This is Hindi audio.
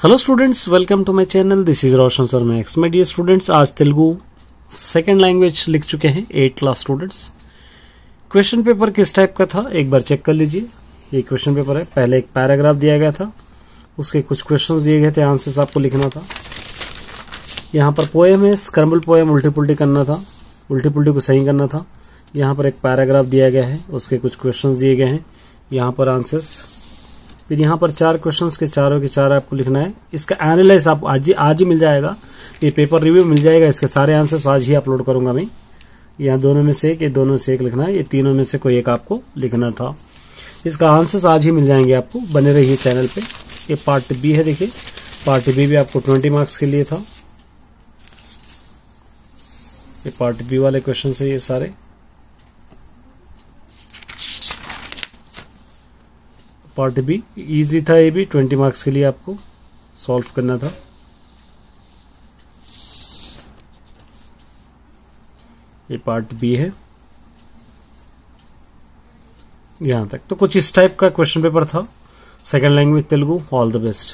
Hello students, welcome to my channel. This is Roshan sir Max. My dear students, आज तेलुगु सेकंड लैंग्वेज लिख चुके हैं 8th class students. Question paper किस टाइप का था एक बार चेक कर लीजिए। ये क्वेश्चन पेपर है। पहले एक पैराग्राफ दिया गया था, उसके कुछ क्वेश्चंस दिए गए थे, आंसर्स आपको लिखना था। यहाँ पर पोएम है, स्क्रम्बल पोएम, उल्टी पुल्टी करना था, उल्टी पुल्टी को सही करना था। यहाँ पर एक पैराग्राफ दिया गया है, उसके कुछ क्वेश्चंस दिए गए हैं, यहाँ पर आंसर्स। फिर यहाँ पर 4 क्वेश्चंस के चारों के चार आपको लिखना है। इसका एनालाइज आप आज ही मिल जाएगा, ये पेपर रिव्यू मिल जाएगा। इसके सारे आंसर्स आज ही अपलोड करूंगा मैं। यहाँ दोनों में से एक, ये दोनों से एक लिखना है, ये तीनों में से कोई एक आपको लिखना था। इसका आंसर्स आज ही मिल जाएंगे आपको, बने रहिए चैनल पे। ये पार्ट बी है, देखिए पार्ट बी भी आपको 20 मार्क्स के लिए था। ये पार्ट बी वाले क्वेश्चन है ये सारे। पार्ट बी इजी था, ये भी 20 मार्क्स के लिए आपको सॉल्व करना था। ये पार्ट बी है यहां तक। तो कुछ इस टाइप का क्वेश्चन पेपर था, second language Telugu. All the best.